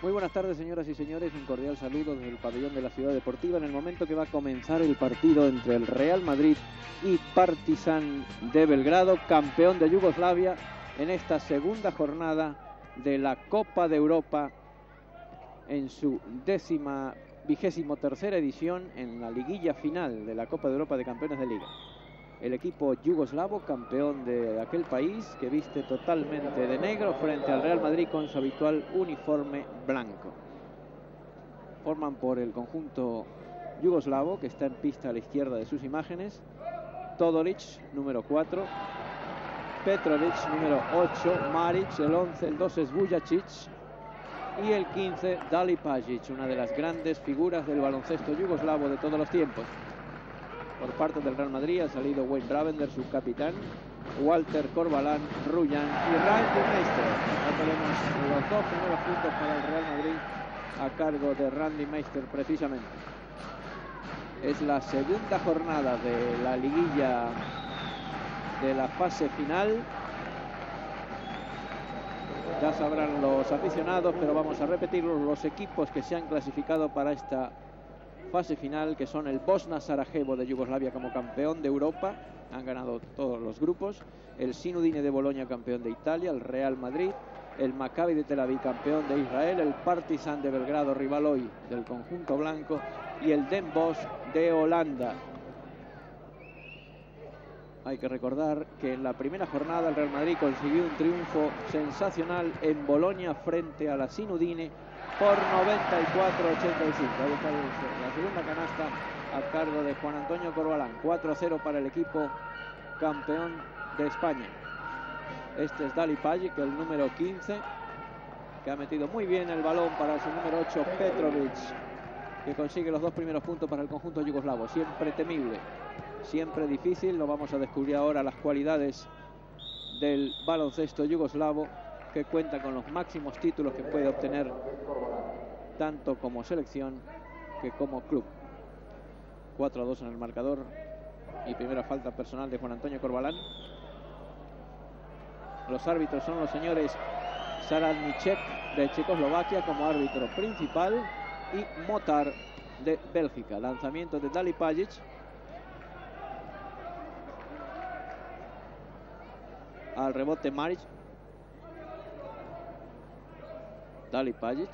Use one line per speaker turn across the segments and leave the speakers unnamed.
Muy buenas tardes, señoras y señores, un cordial saludo desde el pabellón de la Ciudad Deportiva en el momento que va a comenzar el partido entre el Real Madrid y Partizan de Belgrado, campeón de Yugoslavia, en esta segunda jornada de la Copa de Europa en su 23ª edición, en la liguilla final de la Copa de Europa de Campeones de Liga. El equipo yugoslavo, campeón de aquel país, que viste totalmente de negro frente al Real Madrid con su habitual uniforme blanco. Forman por el conjunto yugoslavo, que está en pista a la izquierda de sus imágenes, Todoric, número 4, Petrovic, número 8, Maric, el 11, el 2 es Vujacic y el 15, Dalipagic, una de las grandes figuras del baloncesto yugoslavo de todos los tiempos. Por parte del Real Madrid ha salido Wayne Bravender, su capitán, Walter Corbalán, Rujan y Randy Meister. Ya tenemos los dos primeros puntos para el Real Madrid a cargo de Randy Meister precisamente. Es la segunda jornada de la liguilla de la fase final. Ya sabrán los aficionados, pero vamos a repetirlos, los equipos que se han clasificado para esta fase final, que son el Bosna Sarajevo de Yugoslavia como campeón de Europa, han ganado todos los grupos, el Sinudine de Bolonia, campeón de Italia, el Real Madrid, el Maccabi de Tel Aviv, campeón de Israel, el Partizan de Belgrado, rival hoy del conjunto blanco, y el Den Bosch de Holanda. Hay que recordar que en la primera jornada el Real Madrid consiguió un triunfo sensacional en Bolonia frente a la Sinudine por 94-85. Ahí está la segunda canasta a cargo de Juan Antonio Corbalán. 4-0 para el equipo campeón de España. Este es Dalipagic, el número 15, que ha metido muy bien el balón para su número 8, Petrovic, que consigue los dos primeros puntos para el conjunto yugoslavo. Siempre temible, siempre difícil. Lo vamos a descubrir ahora, las cualidades del baloncesto yugoslavo, que cuenta con los máximos títulos que puede obtener tanto como selección que como club. 4-2 en el marcador y primera falta personal de Juan Antonio Corbalán. Los árbitros son los señores Saradniček de Checoslovaquia como árbitro principal y Motar de Bélgica. Lanzamiento de Dalipagic. Al rebote Maric. Dalipagic.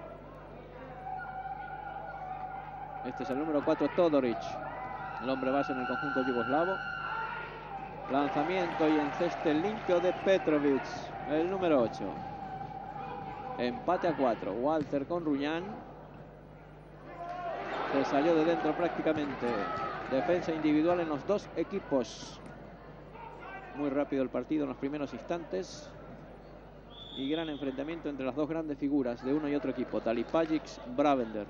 Este es el número 4, Todoric, el hombre base en el conjunto yugoslavo. Lanzamiento y enceste limpio de Petrovic, el número 8. Empate a 4. Walter con Rujan. Se salió de dentro prácticamente. Defensa individual en los dos equipos. Muy rápido el partido en los primeros instantes. Y gran enfrentamiento entre las dos grandes figuras de uno y otro equipo, Dalipagic, Bravender.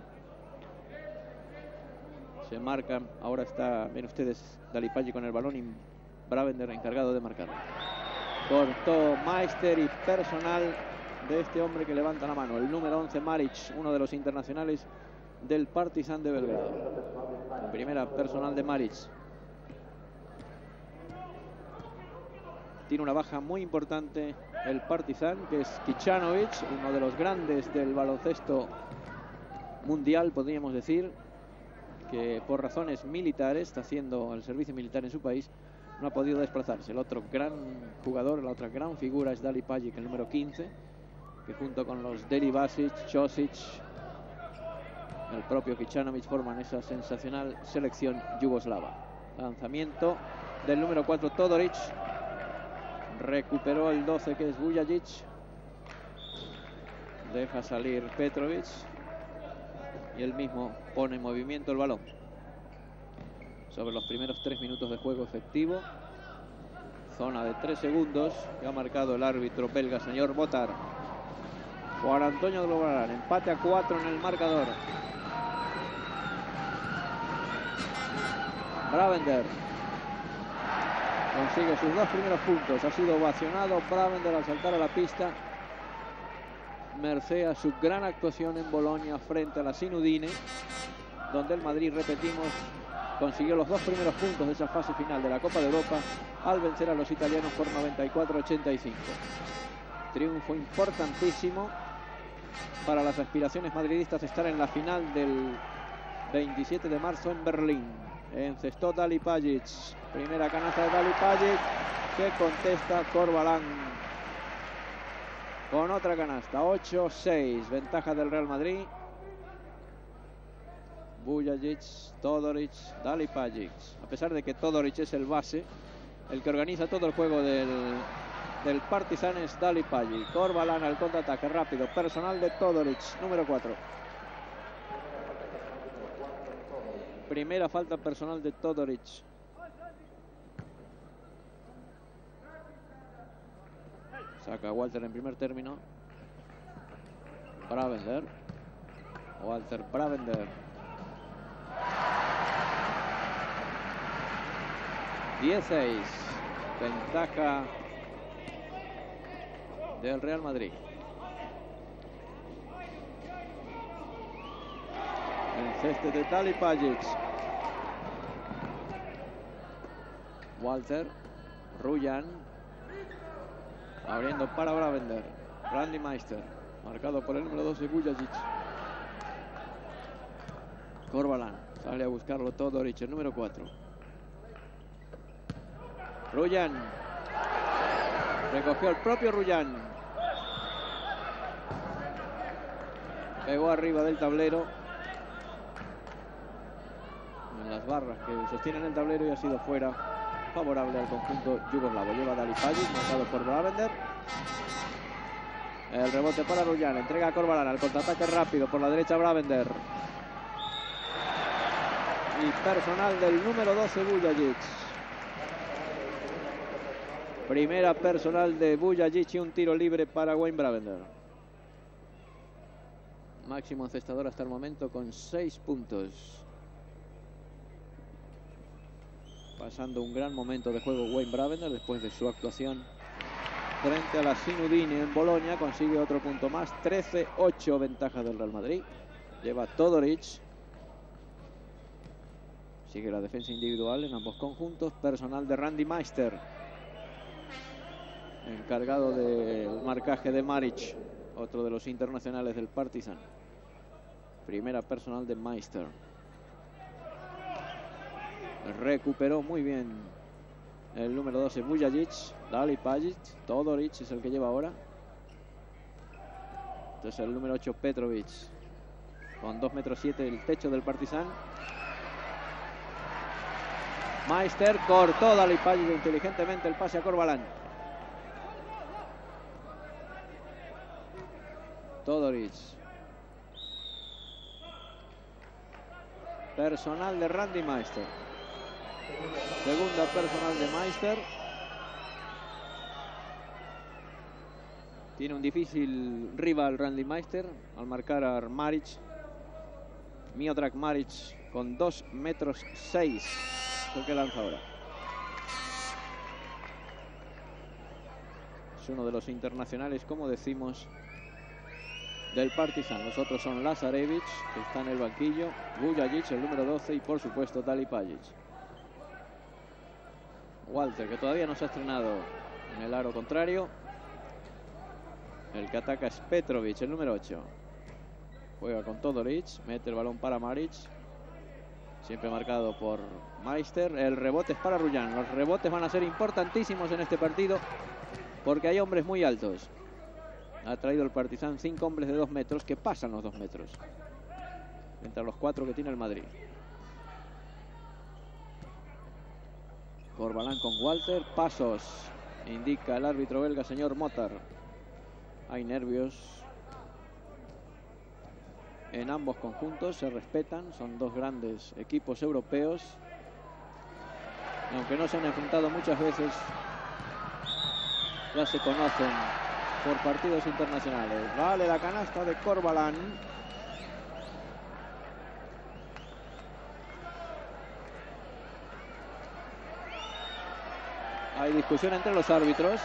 Se marcan, ahora está, ven ustedes, Dalipagic con el balón y Bravender encargado de marcarlo. Cortó Meister y personal de este hombre que levanta la mano, el número 11, Maric, uno de los internacionales del Partizan de Belgrado. En primera personal de Maric. Tiene una baja muy importante el Partizan, que es Kićanović, uno de los grandes del baloncesto mundial, podríamos decir, que por razones militares está haciendo el servicio militar en su país, no ha podido desplazarse. El otro gran jugador, la otra gran figura es Dalipagic, el número 15, que junto con los Deribasic, Ćosić, el propio Kićanović forman esa sensacional selección yugoslava. Lanzamiento del número 4, Todoric. Recuperó el 12, que es Vujacic. Deja salir Petrovic y él mismo pone en movimiento el balón. Sobre los primeros 3 minutos de juego efectivo. Zona de 3 segundos que ha marcado el árbitro belga, señor Motar. Juan Antonio Corbalán, empate a 4 en el marcador. Bravender consigue sus dos primeros puntos. Ha sido ovacionado Bravender al saltar a la pista, merced a su gran actuación en Bolonia frente a la Sinudine, donde el Madrid, repetimos, consiguió los dos primeros puntos de esa fase final de la Copa de Europa al vencer a los italianos por 94-85. Triunfo importantísimo para las aspiraciones madridistas de estar en la final del 27 de marzo en Berlín. Encestó Dali Pajic. Primera canasta de Dali Pajic, que contesta Corbalán con otra canasta. 8-6, ventaja del Real Madrid. Vujacic, Todoric, Dali Pajic. A pesar de que Todoric es el base, el que organiza todo el juego del Partizan es Dali Pajic. Corbalán al contraataque rápido, personal de Todoric, número 4. Primera falta personal de Todoric. Saca Walter en primer término. Bravender. Walter Bravender. 16. Ventaja del Real Madrid. El ceste de Dali Pajic. Walter. Rujan. Abriendo para Bravender. Randy Meister. Marcado por el número 12, Vujacic. Corbalán. Sale a buscarlo Todoric, el número 4. Rujan. Recogió el propio Rujan. Pegó arriba del tablero. En las barras que sostienen el tablero y ha sido fuera. Favorable al conjunto yugoslavo. Lleva Dali Pajic, marcado por Bravender. El rebote para Rujan. Entrega a Corbalán. Al contraataque rápido por la derecha Bravender. Y personal del número 12, Vujacic. Primera personal de Vujacic y un tiro libre para Wayne Bravender. Máximo encestador hasta el momento con 6 puntos. Pasando un gran momento de juego Wayne Bravender después de su actuación frente a la Sinudini en Bolonia. Consigue otro punto más. 13-8, ventaja del Real Madrid. Lleva Todoric. Sigue la defensa individual en ambos conjuntos. Personal de Randy Meister, encargado del marcaje de Maric, otro de los internacionales del Partizan. Primera personal de Meister. Recuperó muy bien el número 12, Vujacic. Dali Pajic. Todoric es el que lleva ahora. Entonces el número 8, Petrovic, con 2,7 metros el techo del Partizan. Meister cortó Dali Pajic inteligentemente el pase a Corbalán. Todoric. Personal de Randy Meister. Segunda personal de Meister. Tiene un difícil rival Randy Meister al marcar a Maric. Miodrag Maric con 2,6 metros. Es el que lanza ahora. Es uno de los internacionales, como decimos, del Partizan. Los otros son Lazarevic, que está en el banquillo, Vujacic, el número 12, y por supuesto Dali Pajic. Walter, que todavía no se ha estrenado en el aro contrario. El que ataca es Petrovic, el número 8. Juega con Todoric, mete el balón para Maric. Siempre marcado por Meister. El rebote es para Rujan. Los rebotes van a ser importantísimos en este partido porque hay hombres muy altos. Ha traído el Partizan 5 hombres de 2 metros que pasan los 2 metros. Entre los 4 que tiene el Madrid. Corbalán con Walter. Pasos. Indica el árbitro belga, señor Motar. Hay nervios en ambos conjuntos. Se respetan. Son dos grandes equipos europeos. Y aunque no se han enfrentado muchas veces, ya se conocen por partidos internacionales. Vale la canasta de Corbalán. Hay discusión entre los árbitros.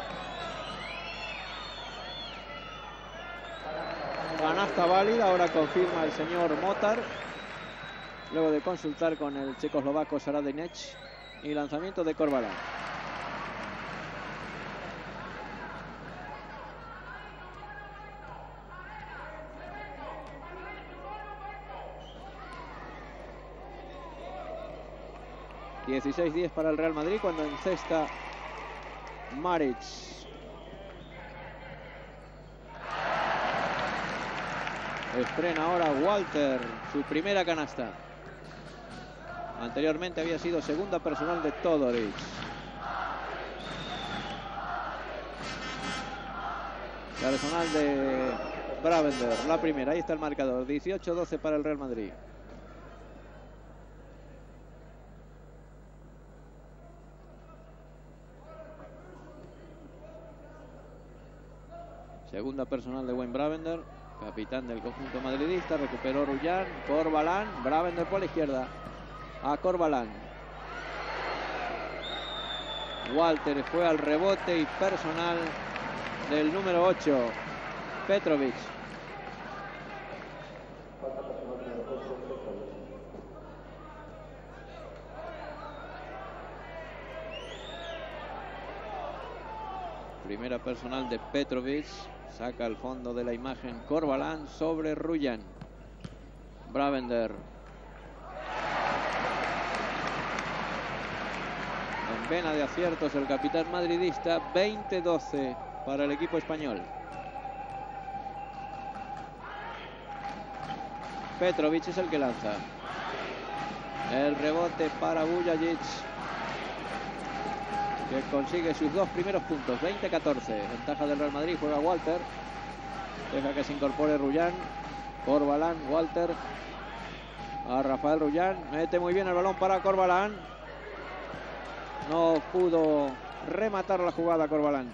Canasta válida, ahora confirma el señor Motar, luego de consultar con el checoslovaco Saradinec. Y lanzamiento de Corbalán. 16-10 para el Real Madrid cuando encesta Maric. Estrena ahora Walter su primera canasta. Anteriormente había sido segunda personal de Todoric. Personal de Bravender, la primera. Ahí está el marcador. 18-12 para el Real Madrid. Segunda personal de Wayne Bravender, capitán del conjunto madridista. Recuperó Rullán, Corbalán, Bravender por la izquierda. A Corbalán. Walter fue al rebote y personal del número 8, Petrovic. Primera personal de Petrovic. Saca al fondo de la imagen Corbalán sobre Rullán. Bravender. En vena de aciertos el capitán madridista. 20-12 para el equipo español. Petrovic es el que lanza. El rebote para Bujajic, que consigue sus dos primeros puntos. 20-14. Ventaja del Real Madrid. Juega Walter. Deja que se incorpore Rullán. Corbalán, Walter. A Rafael Rullán. Mete muy bien el balón para Corbalán. No pudo rematar la jugada Corbalán.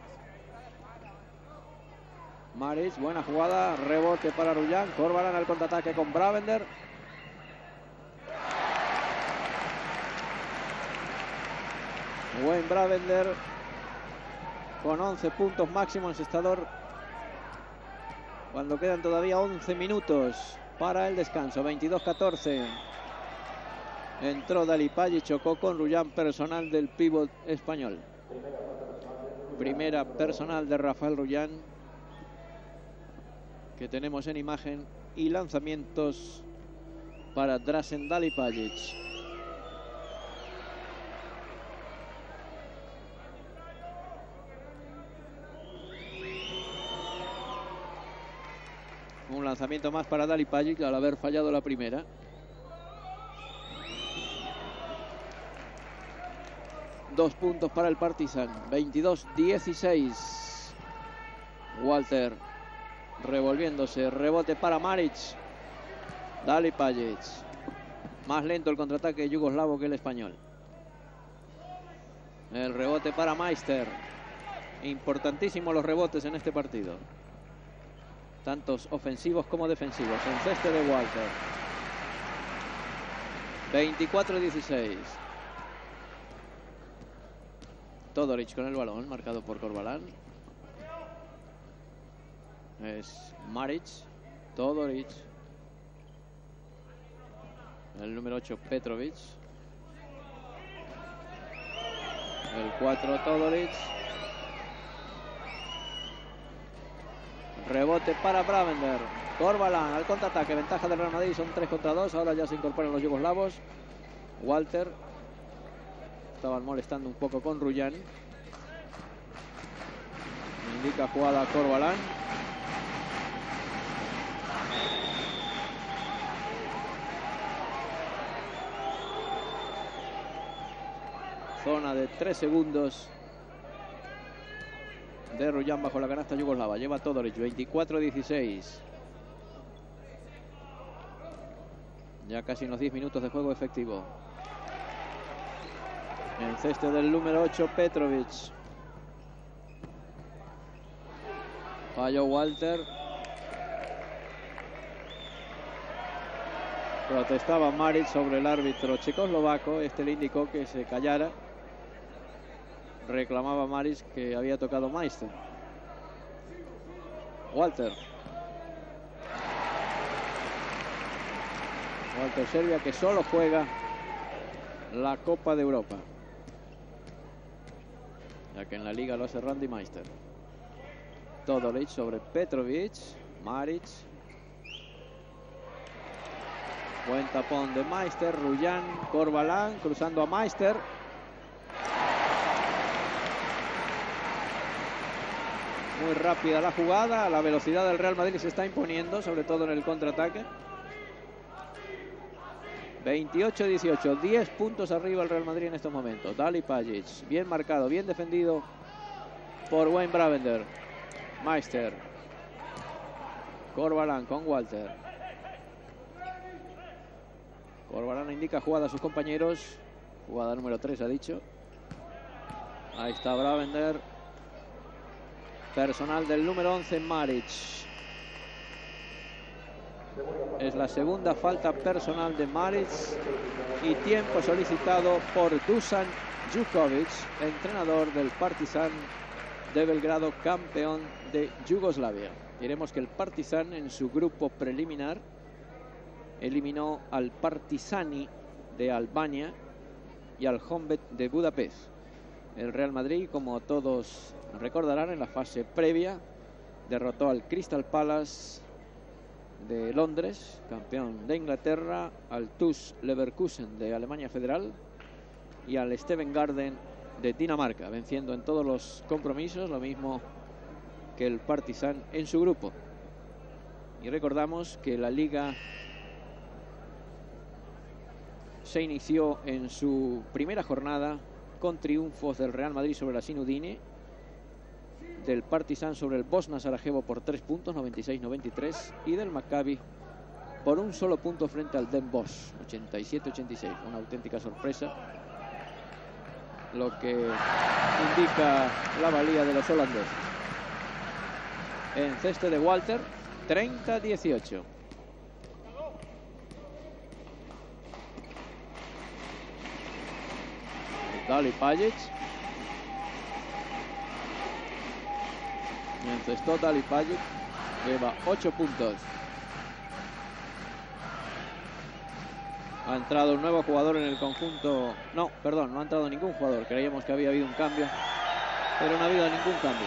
Maric, buena jugada. Rebote para Rullán. Corbalán al contraataque con Bravender. Wayne Bravender con 11 puntos máximo encestador cuando quedan todavía 11 minutos para el descanso. 22-14. Entró Dalipay y chocó con Rullán, personal del pívot español. Primera personal de Rafael Rullán que tenemos en imagen, y lanzamientos para Drazen Dalipajic. Un lanzamiento más para Dalipajic al haber fallado la primera. Dos puntos para el Partizan. 22-16. Walter revolviéndose. Rebote para Maric. Dalipajic. Más lento el contraataque yugoslavo que el español. El rebote para Meister. Importantísimos los rebotes en este partido. Tantos ofensivos como defensivos. Enceste de Walter. 24-16. Todoric con el balón, marcado por Corbalán. Es Maric. Todoric. El número 8, Petrovic. El 4, Todoric. Rebote para Bravender. Corbalán al contraataque. Ventaja del Real Madrid. Son 3 contra 2. Ahora ya se incorporan los yugoslavos. Walter. Estaban molestando un poco con Rullán. Indica jugada a Corbalán. Zona de 3 segundos de Rullán bajo la canasta yugoslava. Lleva Todoric. 24-16. Ya casi unos 10 minutos de juego efectivo. El ceste del número 8, Petrovic. Falló Walter. Protestaba Maric sobre el árbitro checoslovaco. Este le indicó que se callara. Reclamaba Maric que había tocado Meister. Walter. Walter Serbia, que solo juega la Copa de Europa, ya que en la liga lo hace Randy Meister. Todoric sobre Petrovic. Maric. Buen tapón de Meister, Rullán, Corbalán, cruzando a Meister. Muy rápida la jugada, la velocidad del Real Madrid se está imponiendo, sobre todo en el contraataque. 28-18, 10 puntos arriba el Real Madrid en estos momentos. Dali Pajic, bien marcado, bien defendido por Wayne Bravender. Meister. Corbalán con Walter. Corbalán indica jugada a sus compañeros. Jugada número 3 ha dicho. Ahí está Bravender. Personal del número 11, Maric. Es la segunda falta personal de Maric. Y tiempo solicitado por Dusan Jukovic, entrenador del Partizan de Belgrado, campeón de Yugoslavia. Diremos que el Partizan en su grupo preliminar eliminó al Partizani de Albania y al Honvéd de Budapest. El Real Madrid, como todos recordarán, en la fase previa derrotó al Crystal Palace de Londres, campeón de Inglaterra, al TuS Leverkusen de Alemania Federal y al Steven Garden de Dinamarca, venciendo en todos los compromisos, lo mismo que el Partizan en su grupo. Y recordamos que la liga se inició en su primera jornada con triunfos del Real Madrid sobre la Sinudine, del Partizan sobre el Bosna Sarajevo por 3 puntos, 96-93, y del Maccabi por un solo punto frente al Den Bosch, 87-86. Una auténtica sorpresa, lo que indica la valía de los holandeses. En ceste de Walter, 30-18. Dali Pajic. Encestó Dali Pajic. Lleva 8 puntos. Ha entrado un nuevo jugador en el conjunto. No, perdón, no ha entrado ningún jugador. Creíamos que había habido un cambio, pero no ha habido ningún cambio.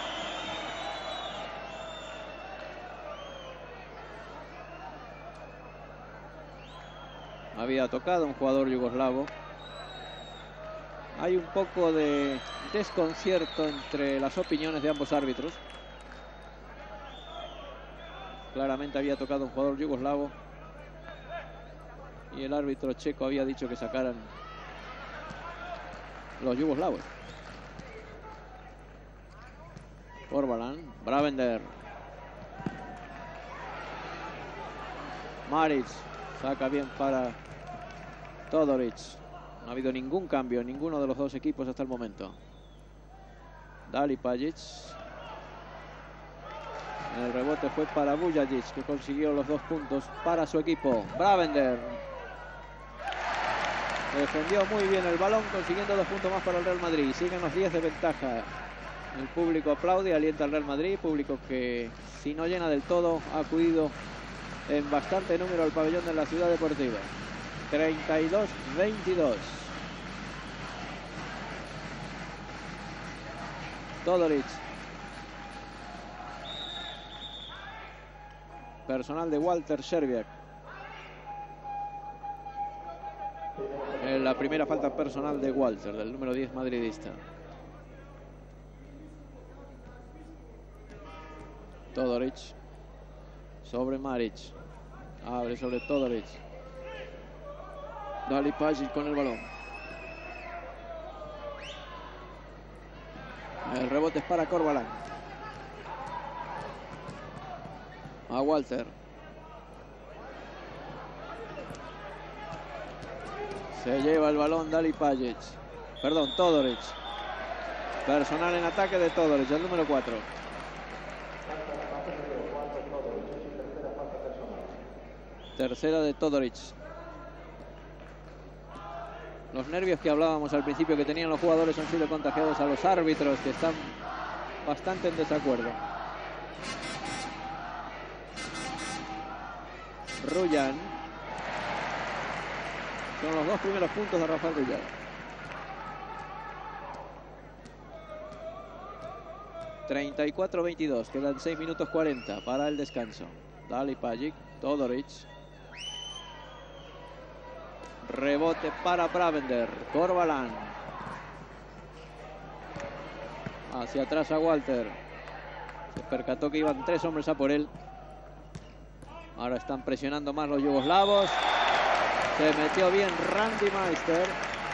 Había tocado un jugador yugoslavo. Hay un poco de desconcierto entre las opiniones de ambos árbitros. Claramente había tocado un jugador yugoslavo y el árbitro checo había dicho que sacaran los yugoslavos. Corbalán, Bravender. Maric saca bien para Todoric. No ha habido ningún cambio en ninguno de los dos equipos hasta el momento. Dali Pajic. El rebote fue para Bujagic, que consiguió los 2 puntos para su equipo. Bravender defendió muy bien el balón, consiguiendo 2 puntos más para el Real Madrid. Siguen los 10 de ventaja. El público aplaude, alienta al Real Madrid. Público que, si no llena del todo, ha acudido en bastante número al pabellón de la Ciudad Deportiva. 32-22. Todoric. Personal de Walter Szczerbiak. La primera falta personal de Walter, del número 10 madridista. Todoric sobre Maric. Abre sobre Todoric. Dali Pajic con el balón. El rebote es para Corbalán. A Walter. Se lleva el balón Dali Pajic. Perdón, Todoric. Personal en ataque de Todoric, el número 4. Tercera de Todoric. Los nervios que hablábamos al principio que tenían los jugadores han sido contagiados a los árbitros, que están bastante en desacuerdo. Rullán. Son los 2 primeros puntos de Rafael Rullán. (34-22). Quedan 6 minutos 40 para el descanso. Dali Pajic. Todoric. Rebote para Bravender. Corbalán. Hacia atrás a Walter. Se percató que iban 3 hombres a por él. Ahora están presionando más los yugoslavos. Se metió bien Randy Meister.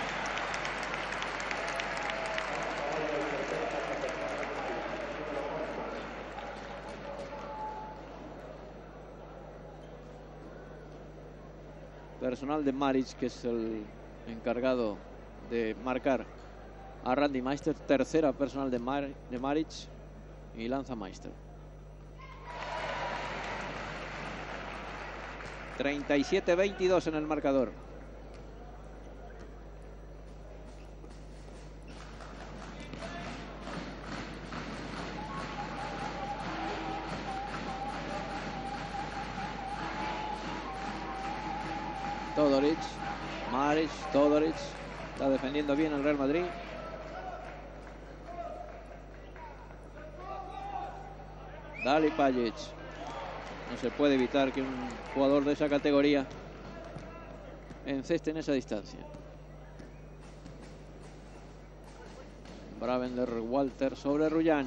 Personal de Maric, que es el encargado de marcar a Randy Meister. Tercera personal de Maric y lanza Meister. 37-22 en el marcador. Todoric, Maric, Todoric. Está defendiendo bien el Real Madrid. Dali Pajic. No se puede evitar que un jugador de esa categoría enceste en esa distancia. Bravender, Walter sobre Rullán.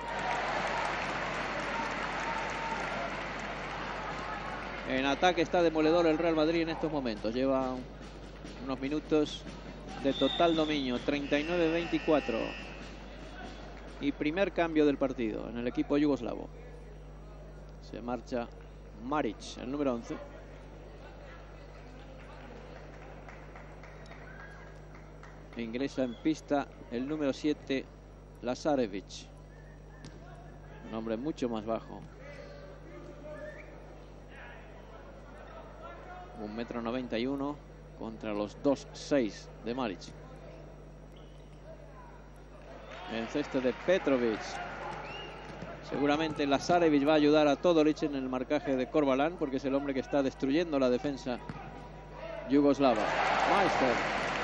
En ataque está demoledor el Real Madrid en estos momentos. Lleva unos minutos de total dominio. 39-24. Y primer cambio del partido en el equipo yugoslavo. Se marcha Maric, el número 11. Ingresa en pista el número 7, Lazarevic. Un hombre mucho más bajo. 1,91 m contra los 2,6 de Maric. En cesto de Petrovic. Seguramente Lazarevic va a ayudar a Todoric en el marcaje de Corbalán, porque es el hombre que está destruyendo la defensa yugoslava. Meister.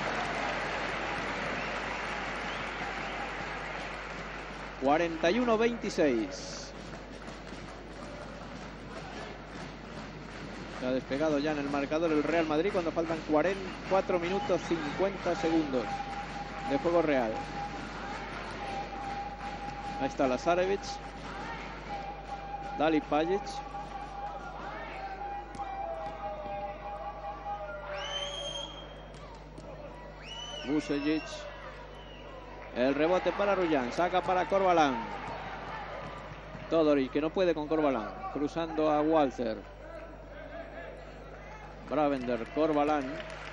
...41-26... Se ha despegado ya en el marcador el Real Madrid cuando faltan 4 minutos 50 segundos de juego real. Ahí está Lazarevic. Dali Pajic. Vucevic. El rebote para Rullán. Saca para Corbalán. Todoric, que no puede con Corbalán. Cruzando a Walter. Bravender, Corbalán.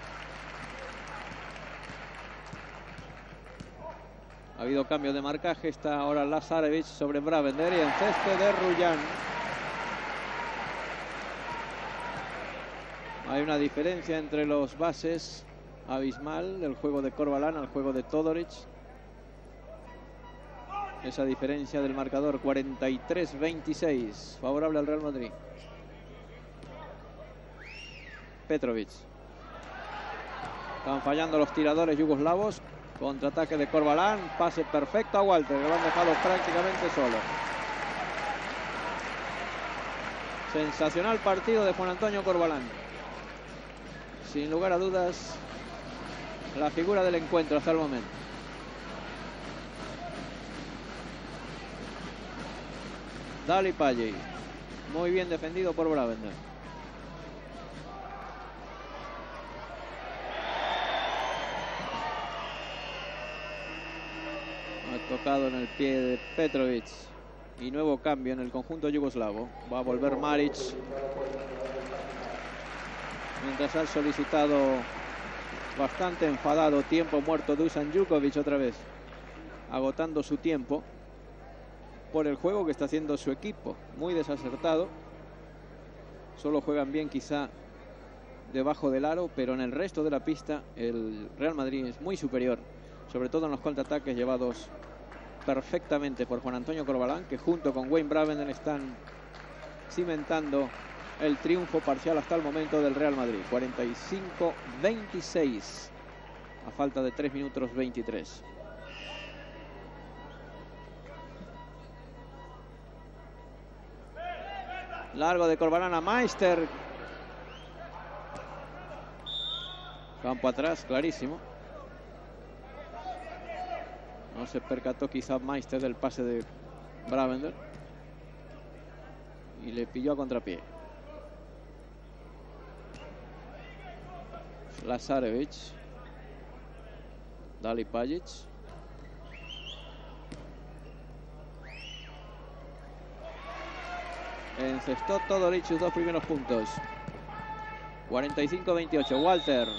Ha habido cambio de marcaje. Está ahora Lazarevic sobre Bravender y enceste de Rullán. Hay una diferencia entre los bases abismal del juego de Corbalán al juego de Todoric. Esa diferencia del marcador, 43-26, favorable al Real Madrid. Petrovic. Están fallando los tiradores yugoslavos. Contraataque de Corbalán. Pase perfecto a Walter, que lo han dejado prácticamente solo. Sensacional partido de Juan Antonio Corbalán. Sin lugar a dudas, la figura del encuentro hasta el momento. Dali Pajic. Muy bien defendido por Bravender. Ha tocado en el pie de Petrovic. Y nuevo cambio en el conjunto yugoslavo. Va a volver Maric. Mientras ha solicitado, bastante enfadado, tiempo muerto Dusan Jukovic otra vez. Agotando su tiempo por el juego que está haciendo su equipo. Muy desacertado. Solo juegan bien quizá debajo del aro, pero en el resto de la pista el Real Madrid es muy superior. Sobre todo en los contraataques llevados perfectamente por Juan Antonio Corbalán, que junto con Wayne Bravender están cimentando el triunfo parcial hasta el momento del Real Madrid. 45-26 a falta de 3 minutos 23. Largo de Corbalán a Meister. Campo atrás, clarísimo. No se percató quizá Meister del pase de Bravender. Y le pilló a contrapié. Lazarevic. Dali Pajic. Encestó Todoric sus 2 primeros puntos. 45-28. Walter.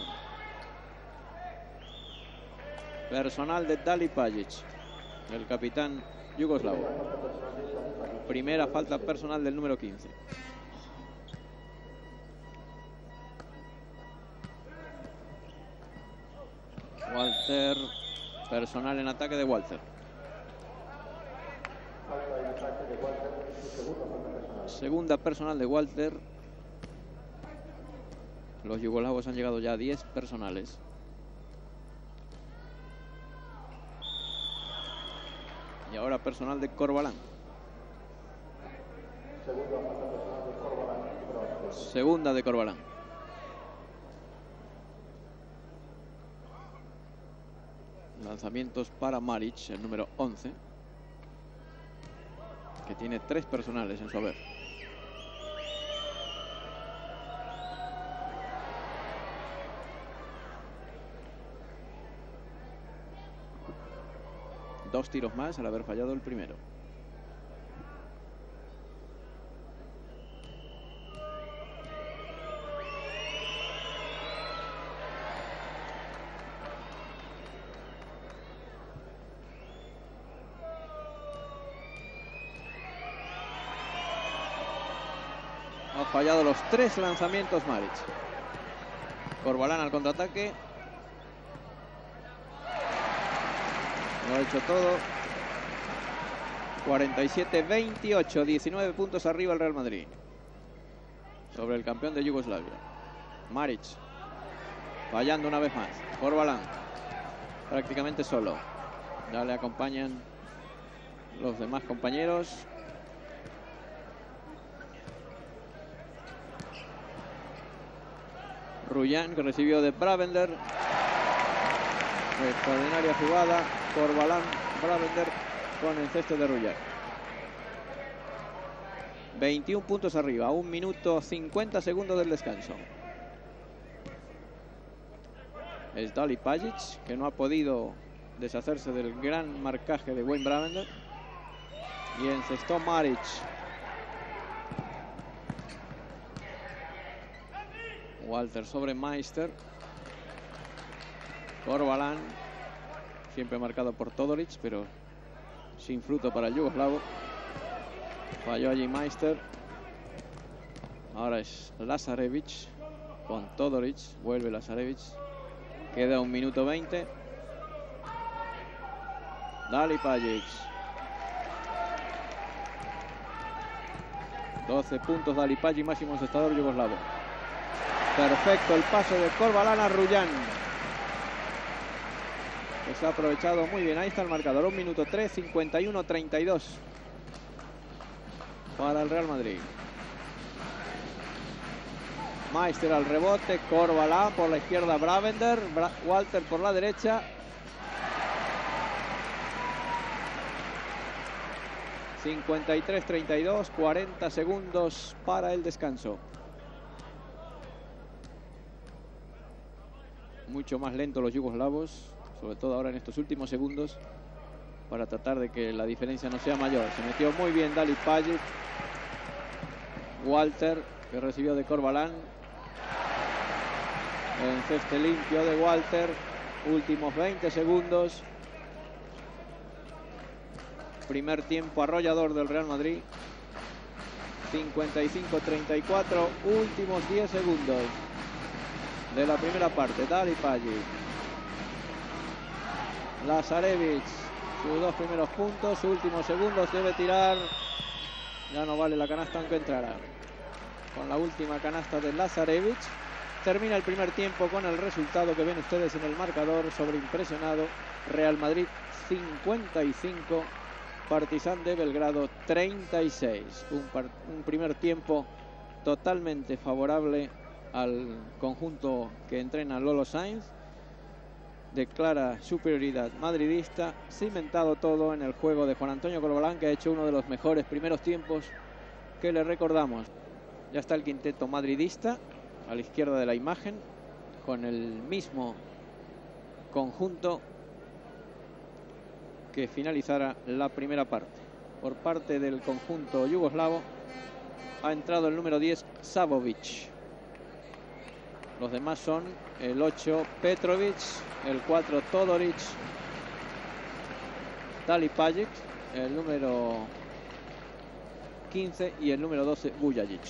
Personal de Dali Pajic, el capitán yugoslavo. Primera falta personal del número 15. Walter. Personal en ataque de Walter. Segunda personal de Walter. Los yugoslavos han llegado ya a 10 personales. Y ahora personal de Corbalán. Segunda de Corbalán. Lanzamientos para Maric, el número 11, que tiene 3 personales en su haber. Dos tiros más al haber fallado el primero. Ha fallado los 3 lanzamientos Maric. Corbalán al contraataque. Lo ha hecho todo. 47-28, 19 puntos arriba el Real Madrid sobre el campeón de Yugoslavia. Maric fallando una vez más. Corbalán prácticamente solo. Ya le acompañan los demás compañeros. Ruyan, que recibió de Bravender. Extraordinaria jugada. Corbalán, Bravender con el cesto de Ruyan. 21 puntos arriba, 1 minuto 50 segundos del descanso. Es Dali Pajic, que no ha podido deshacerse del gran marcaje de Wayne Bravender. Y encestó Maric. Walter sobre Meister. Corbalán, siempre marcado por Todoric, pero sin fruto para el yugoslavo. Falló allí Meister. Ahora es Lazarevic con Todoric. Vuelve Lazarevic. Queda 1 minuto 20. Dali Pajic. 12 puntos Dali Pajic, máximo encestador yugoslavo. Perfecto el pase de Corbalán a Ruyan. Se ha aprovechado muy bien. Ahí está el marcador. 1 minuto 3, 51-32 para el Real Madrid. Meister al rebote. Corbalán por la izquierda. Bravender. Walter por la derecha. 53-32. 40 segundos para el descanso. Mucho más lento los yugoslavos, sobre todo ahora en estos últimos segundos, para tratar de que la diferencia no sea mayor. Se metió muy bien Dali Pajic. Walter, que recibió de Corbalán. Enceste limpio de Walter. Últimos 20 segundos. Primer tiempo arrollador del Real Madrid. 55-34. Últimos 10 segundos de la primera parte. Dali Pajic. Lazarevic, sus 2 primeros puntos, últimos segundos, debe tirar. Ya no vale la canasta aunque entrará. Con la última canasta de Lazarevic. Termina el primer tiempo con el resultado que ven ustedes en el marcador sobreimpresionado. Real Madrid 55, Partizan de Belgrado 36. Un primer tiempo totalmente favorable al conjunto que entrena Lolo Sainz, de clara superioridad madridista, cimentado todo en el juego de Juan Antonio Corbalán, que ha hecho uno de los mejores primeros tiempos que le recordamos. Ya está el quinteto madridista a la izquierda de la imagen, con el mismo conjunto que finalizara la primera parte. Por parte del conjunto yugoslavo ha entrado el número 10, Savovic. Los demás son el 8, Petrovic, el 4, Todoric, Dalipajic, el número 15 y el número 12, Vujajic.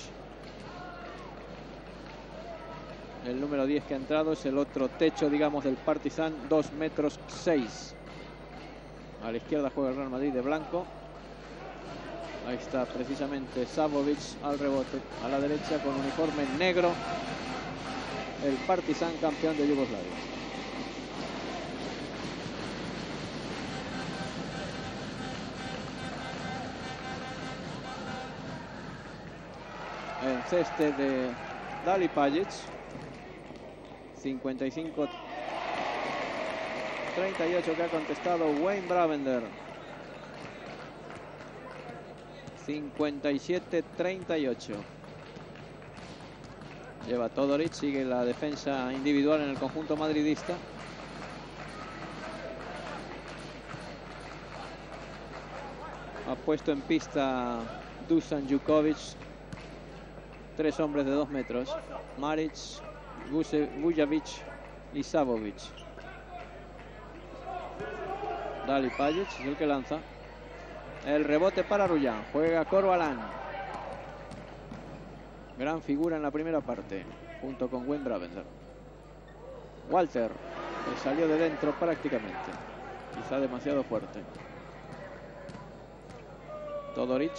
El número 10 que ha entrado es el otro techo, digamos, del Partizan, 2 metros 6. A la izquierda juega el Real Madrid de blanco. Ahí está precisamente Savovic al rebote. A la derecha con uniforme negro, el Partizan, campeón de Yugoslavia. En ceste de Dalipajic, 55-38 que ha contestado Wayne Bravender. 57-38. Lleva Todoric, sigue la defensa individual en el conjunto madridista. Ha puesto en pista Dusan Jukovic. 3 hombres de 2 metros. Maric, Vujavic y Savovic. Dalipajic es el que lanza. El rebote para Rullán. Juega Corbalán. Gran figura en la primera parte, junto con Wayne Bravender. Walter, que salió de dentro prácticamente. Quizá demasiado fuerte. Todoric.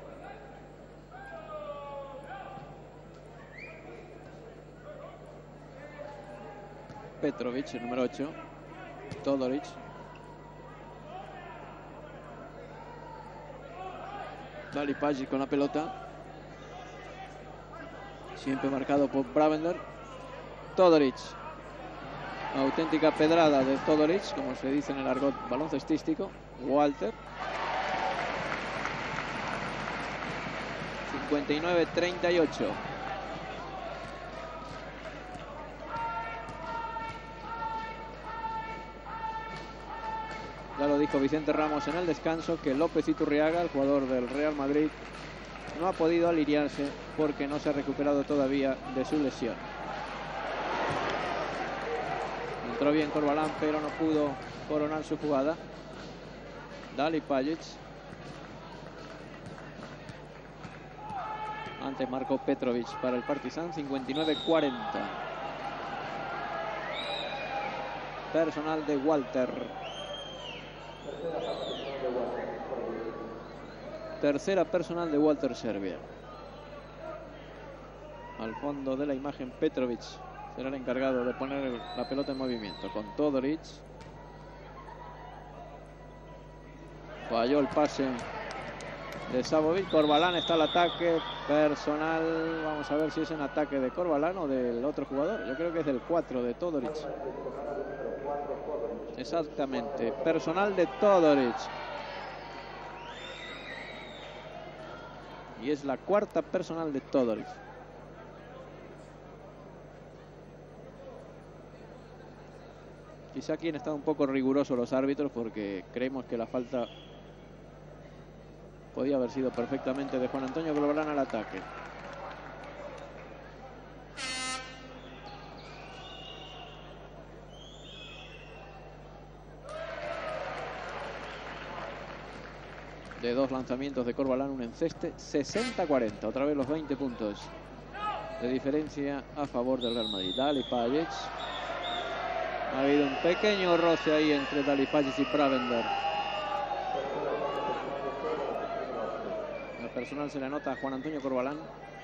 Petrovic, el número 8. Todoric. Dalipajic con la pelota. Siempre marcado por Bravender. Todoric. Auténtica pedrada de Todoric, como se dice en el argot baloncestístico. Walter. 59-38. Ya lo dijo Vicente Ramos en el descanso, que López Iturriaga, el jugador del Real Madrid, no ha podido alinearse porque no se ha recuperado todavía de su lesión. Entró bien Corbalán, pero no pudo coronar su jugada. Dalipajic. Antes marcó Petrovic para el Partizan. 59-40. Personal de Walter. Tercera personal de Walter Serbia. Al fondo de la imagen, Petrovic será el encargado de poner la pelota en movimiento con Todoric. Falló el pase de Savovic. Corbalán está al ataque personal. Vamos a ver si es en ataque de Corbalán o del otro jugador. Yo creo que es del 4 de Todoric. Exactamente, personal de Todoric. Y es la cuarta personal de Todoric. Quizá aquí han estado un poco rigurosos los árbitros, porque creemos que la falta podía haber sido perfectamente de Juan Antonio Corbalán al ataque. De 2 lanzamientos de Corbalán, un enceste. 60-40, otra vez los 20 puntos de diferencia a favor del Real Madrid. Dalipajic. Ha habido un pequeño roce ahí entre Dalipajic y Bravender. El personal se le anota a Juan Antonio Corbalán.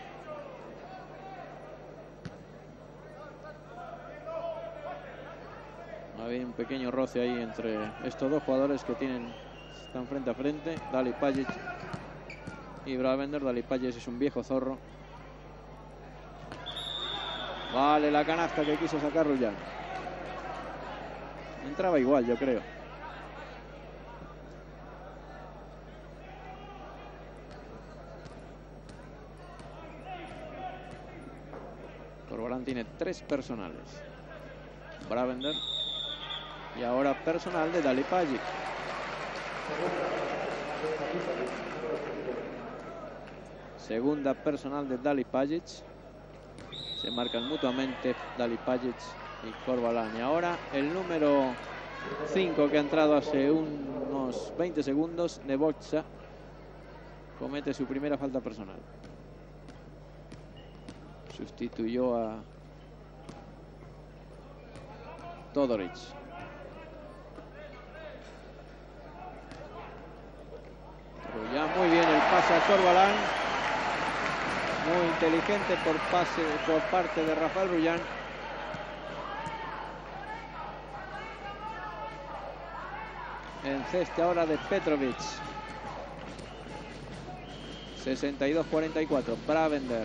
Ha habido un pequeño roce ahí entre estos dos jugadores que están frente a frente. Dalipajic y Bravender. Dalipajic es un viejo zorro. Vale la canasta que quiso sacar Rullán. Entraba igual, yo creo. Corbalán tiene 3 personales. Bravender. Y ahora personal de Dali Pajic. Segunda personal de Dali Pajic. Se marcan mutuamente Dali Pajic y Corbalán. Y ahora el número 5 que ha entrado hace unos 20 segundos, Nebojsa, comete su primera falta personal. Sustituyó a Todoric. Pero ya muy bien el pase a Corbalán. Muy inteligente por parte de Rafael Rullán. Enceste ahora de Petrovic. 62-44. Bravender.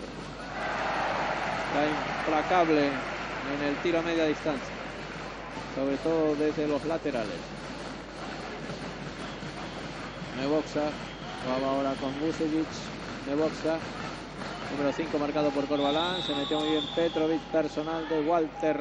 Está implacable en el tiro a media distancia. Sobre todo desde los laterales. Nebojsa. Va ahora con Vucevic. Nebojsa. Número 5 marcado por Corbalán. Se metió muy bien Petrovic. Personal de Walter.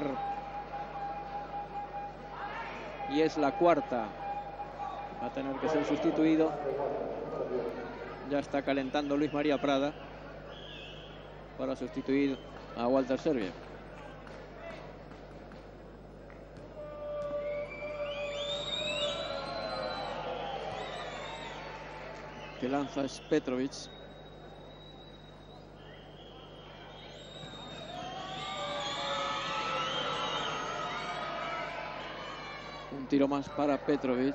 Y es la cuarta. Va a tener que ser sustituido. Ya está calentando Luis María Prada para sustituir a Walter Serbia. Que lanza es Petrovic. Un tiro más para Petrovic.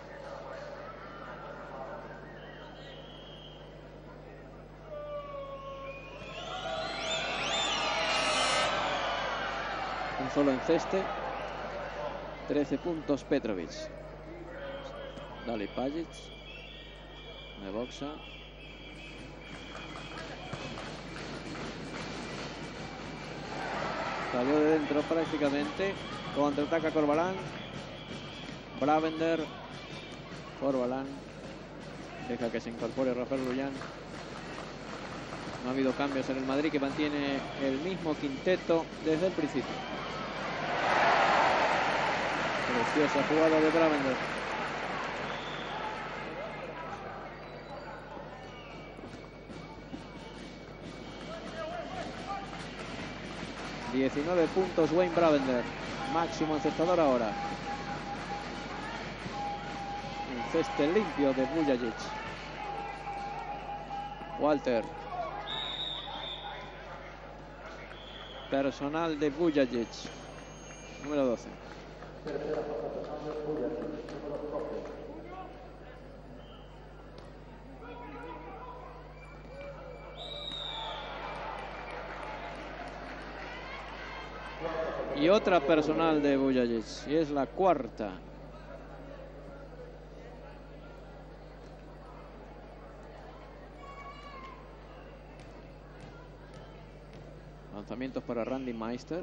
Un solo enceste. 13 puntos Petrovic. Dali Pajic. Nebojsa. Salió de dentro prácticamente. Contraataca Corbalán. Bravender. Corbalán. Deja que se incorpore Rafael Rullán. No ha habido cambios en el Madrid, que mantiene el mismo quinteto desde el principio. Preciosa jugada de Bravender. ...19 puntos Wayne Bravender... ...máximo encestador ahora... ...enceste limpio de Vujajic... Walter... ...personal de Vujajic... ...número 12... Y otra personal de Vujajic, y es la cuarta. Lanzamientos para Randy Meister.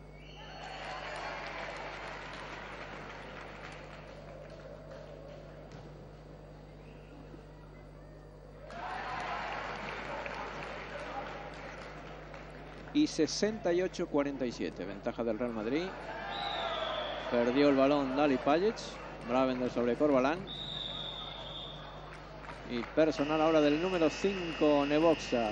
Y 68-47, ventaja del Real Madrid. Perdió el balón Dali Pajic. Bravender sobre Corbalán. Y personal ahora del número 5, Nebojsa.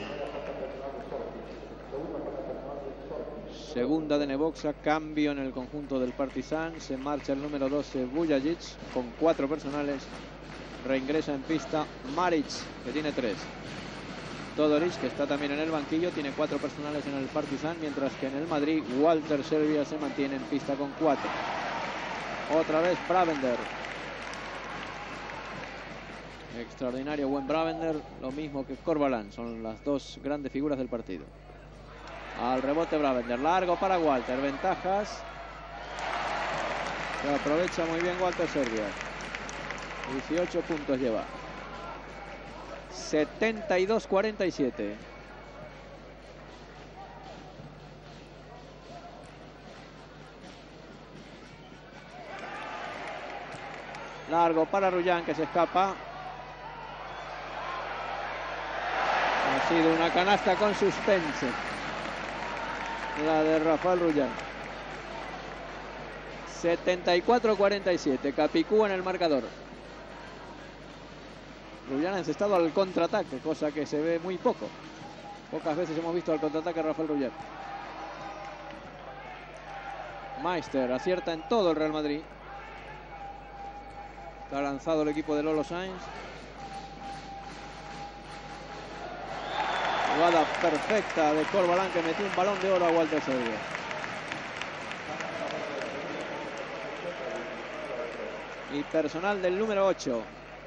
Segunda de Nebojsa, cambio en el conjunto del Partizan. Se marcha el número 12, Vujajic, con 4 personales. Reingresa en pista Maric, que tiene 3. Todoric, que está también en el banquillo, tiene 4 personales en el Partizan, mientras que en el Madrid Walter Serbia se mantiene en pista con 4. Otra vez Bravender. Extraordinario buen Bravender, lo mismo que Corbalán, son las dos grandes figuras del partido. Al rebote Bravender, largo para Walter, ventajas. Se aprovecha muy bien Walter Serbia. 18 puntos lleva. 72-47. Largo para Rullán, que se escapa. Ha sido una canasta con suspense, la de Rafael Rullán. 74-47, Capicúa en el marcador. Rullán ha encestado al contraataque, cosa que se ve muy poco. Pocas veces hemos visto al contraataque a Rafael Rullán. Meister acierta en todo el Real Madrid. Está lanzado el equipo de Lolo Sainz. Jugada perfecta de Corbalán, que metió un balón de oro a Walter Serbia. Y personal del número 8,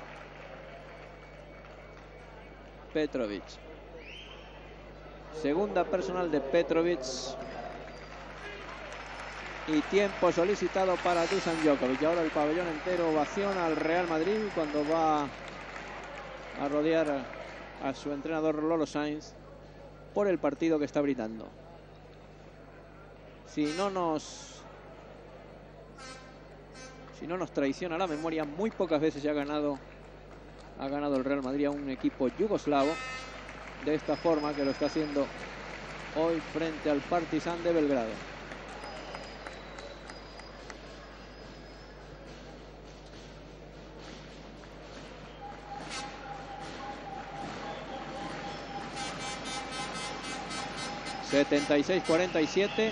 Petrovic. Segunda personal de Petrovic. Y tiempo solicitado para Dusan Djokovic. Ahora el pabellón entero ovaciona al Real Madrid cuando va a rodear a su entrenador Lolo Sainz por el partido que está brindando. Si no nos traiciona la memoria, muy pocas veces ha ganado el Real Madrid a un equipo yugoslavo de esta forma, que lo está haciendo hoy frente al Partizan de Belgrado. (76-47).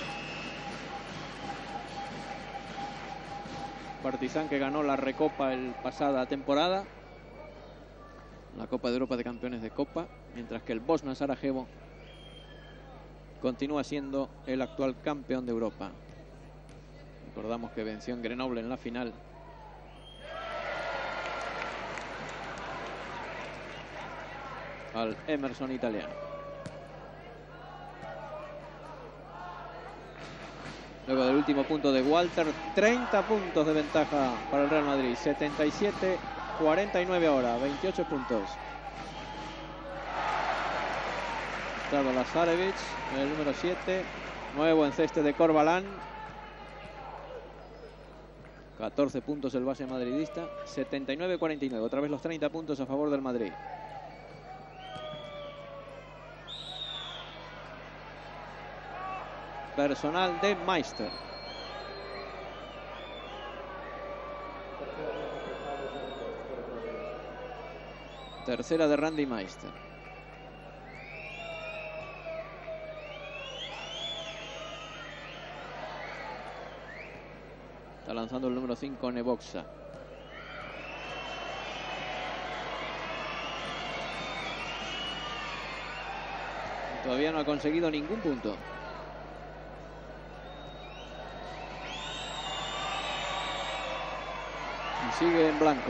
Partizan, que ganó la Recopa el pasada temporada, la Copa de Europa de Campeones de Copa, mientras que el Bosna Sarajevo continúa siendo el actual campeón de Europa. Recordamos que venció en Grenoble en la final al Emerson italiano. Luego del último punto de Walter, 30 puntos de ventaja para el Real Madrid. 77-49 ahora, 28 puntos. Estado Lazarevic en el número 7. Nuevo enceste de Corbalán. 14 puntos el base madridista. 79-49. Otra vez los 30 puntos a favor del Madrid. Personal de Meister. Tercera de Randy Meister. Está lanzando el número 5, Neboxa. Todavía no ha conseguido ningún punto. Sigue en blanco.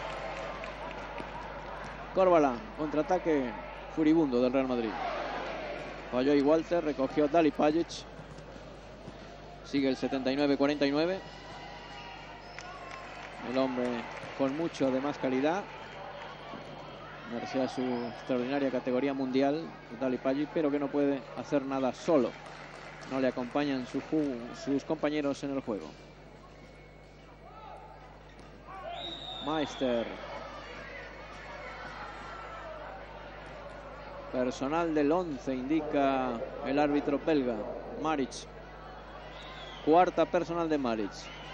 Corbalán, contraataque furibundo del Real Madrid. Falló y Walter, recogió Dali Pajic. Sigue el 79-49. El hombre con mucho de más calidad, merced a su extraordinaria categoría mundial, Dali Pajic, pero que no puede hacer nada solo. No le acompañan sus compañeros en el juego. Meister. Personal del 11, indica el árbitro belga, Maric. Cuarta personal de Maric.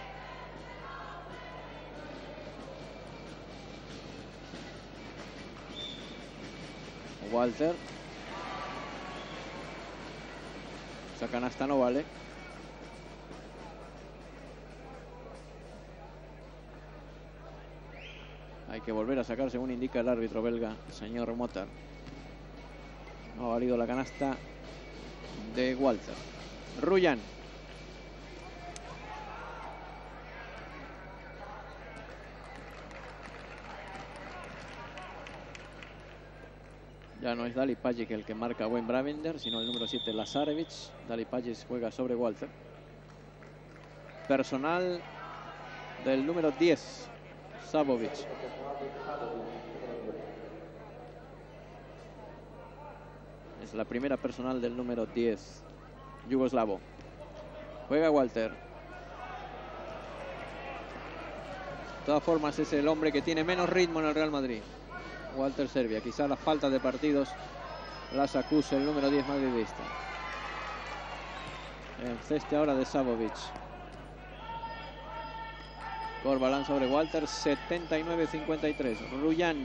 Walter. Esa canasta no vale. Hay que volver a sacar, según indica el árbitro belga, señor Motter. No ha valido la canasta de Walter. Rullán. Ya no es Dali Pajic el que marca a Wayne Bravinder, sino el número 7, Lazarevic. Dali Pajic juega sobre Walter. Personal del número 10, Savovic. Es la primera personal del número 10, yugoslavo. Juega Walter. todas formas es el hombre que tiene menos ritmo en el Real Madrid, Walter Servia. Quizá las faltas de partidos las acuse el número 10 madridista. El ceste ahora de Savovic. Corbalán sobre Walter, 79-53. Rullán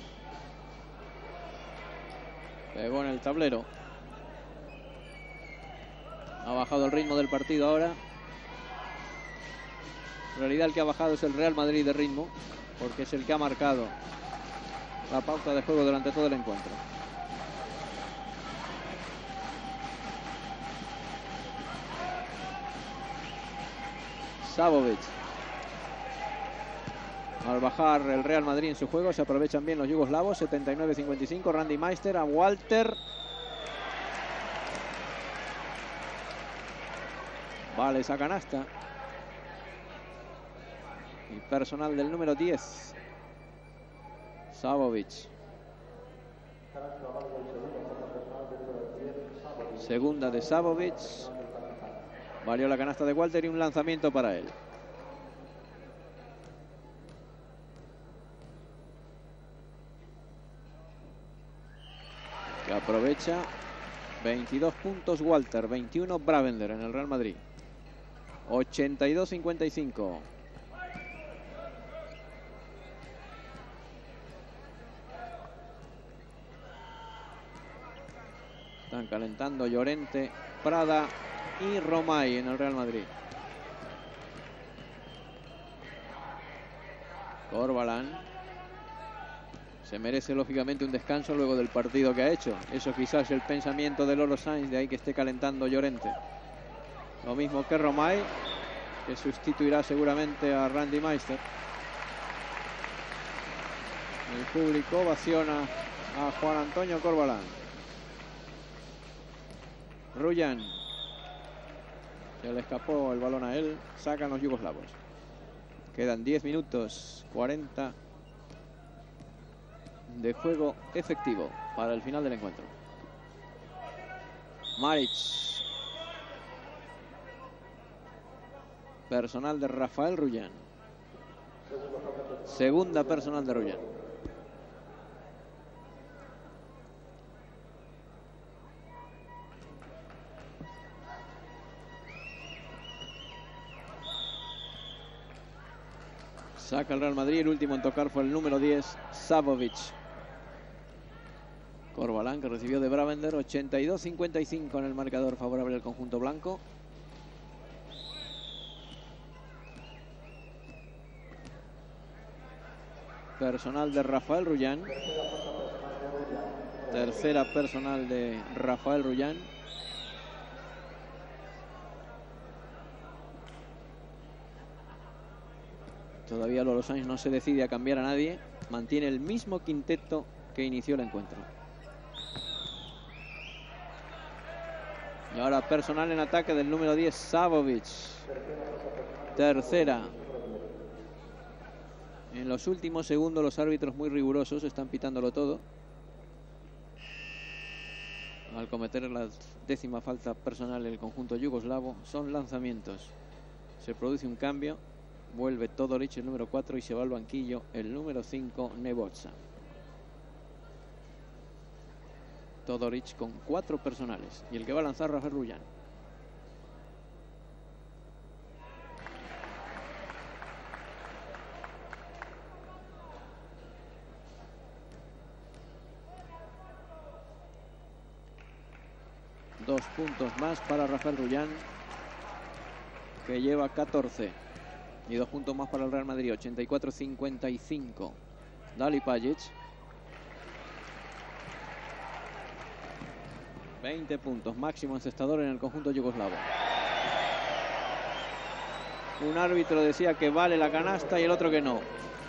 pegó en el tablero. Ha bajado el ritmo del partido ahora. En realidad el que ha bajado es el Real Madrid de ritmo, porque es el que ha marcado la pauta de juego durante todo el encuentro. Savovic. Al bajar el Real Madrid en su juego se aprovechan bien los yugoslavos. 79-55. Randy Meister a Walter. Vale esa canasta. Y personal del número 10. Savovic. Segunda de Savovic. Valió la canasta de Walter y un lanzamiento para él. Que aprovecha. 22 puntos Walter, 21 Bravender en el Real Madrid. 82-55. Están calentando Llorente, Prada y Romay en el Real Madrid. Corbalán se merece lógicamente un descanso luego del partido que ha hecho. Eso quizás es el pensamiento de Lolo Sainz, de ahí que esté calentando Llorente. Lo mismo que Romay, que sustituirá seguramente a Randy Meister. El público ovaciona a Juan Antonio Corbalán. Rullán. Se le escapó el balón a él. Sacan los yugoslavos. Quedan 10 minutos 40 de juego efectivo para el final del encuentro. Maric. Personal de Rafael Rullán. Segunda personal de Rullán. Saca el Real Madrid. El último en tocar fue el número 10, Savovic. Corbalán, que recibió de Bravender. 82-55 en el marcador favorable al conjunto blanco. Personal de Rafael Rullán. Tercera personal de Rafael Rullán. Todavía Lolo Sainz no se decide a cambiar a nadie. Mantiene el mismo quinteto que inició el encuentro. Y ahora personal en ataque del número 10, Savovic. Tercera. En los últimos segundos los árbitros muy rigurosos están pitándolo todo. Al cometer la 10ª falta personal el conjunto yugoslavo. Son lanzamientos. Se produce un cambio. Vuelve Todoric, el número 4, y se va al banquillo el número 5, Nebotsa. Todoric con 4 personales. Y el que va a lanzar, Rafael Rullán. Dos puntos más para Rafael Rullán, que lleva 14. Y 2 puntos más para el Real Madrid, 84-55. Dali Pajic. 20 puntos, máximo encestador en el conjunto yugoslavo. Un árbitro decía que vale la canasta y el otro que no.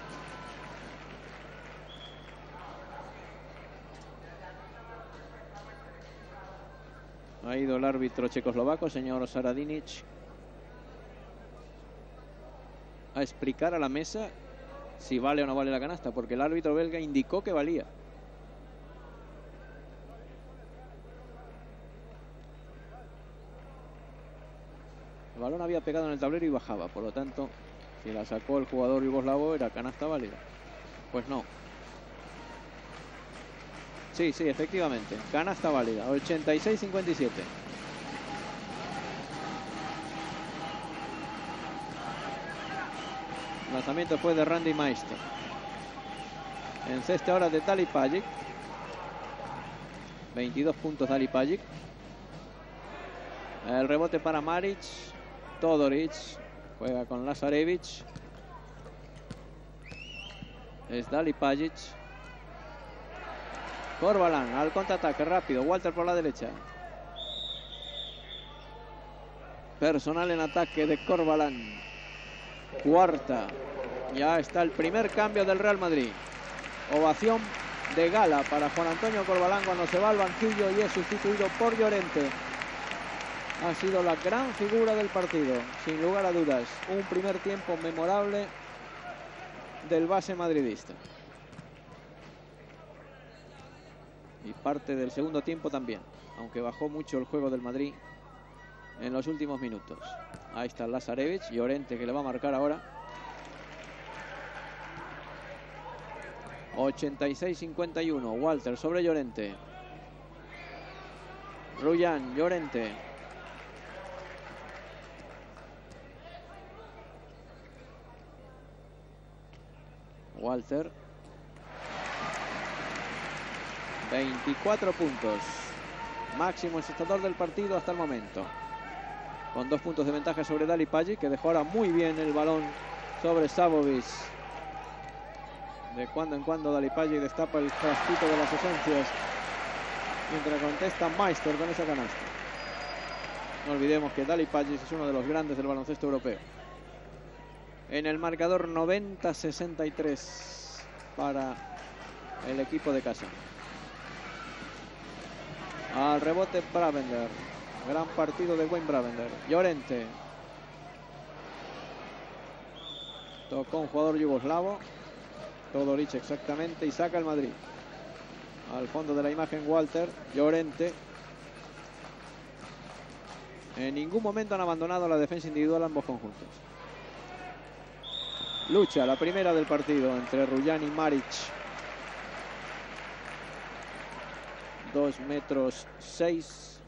Ha ido el árbitro checoslovaco, señor Saradinic, a explicar a la mesa si vale o no vale la canasta, porque el árbitro belga indicó que valía. El balón había pegado en el tablero y bajaba, por lo tanto Si la sacó el jugador yugoslavo, era canasta válida. Pues no. Sí, efectivamente. Canasta válida. 86-57. El lanzamiento fue de Randy Meister. En cesta ahora de Dali Pajic. 22 puntos Dali Pajic. El rebote para Maric. Todoric juega con Lazarevic. Es Dali Pajic. Corbalán al contraataque rápido. Walter por la derecha. Personal en ataque de Corbalán. Cuarta. Ya está el primer cambio del Real Madrid. Ovación de gala para Juan Antonio Corbalán cuando se va al banquillo y es sustituido por Llorente. Ha sido la gran figura del partido, sin lugar a dudas. Un primer tiempo memorable del base madridista. Y parte del segundo tiempo también, aunque bajó mucho el juego del Madrid en los últimos minutos. Ahí está Lazarevic, Llorente que le va a marcar ahora. 86-51, Walter sobre Llorente. Ruyan, Llorente. Walter. 24 puntos. Máximo encestador del partido hasta el momento. Con 2 puntos de ventaja sobre Dali Pajic, que dejó ahora muy bien el balón sobre Savovic. De cuando en cuando Dali Pajic destapa el frasquito de las esencias, mientras contesta Meister con esa canasta. No olvidemos que Dali Pajic es uno de los grandes del baloncesto europeo. En el marcador 90-63 para el equipo de casa. Al rebote Bravender. Gran partido de Wayne Bravender. Llorente. Tocó un jugador yugoslavo. Todoric exactamente. Y saca el Madrid. Al fondo de la imagen Walter. Llorente. En ningún momento han abandonado la defensa individual ambos conjuntos. Lucha, la primera del partido entre Ruyan y Maric. 2 metros 6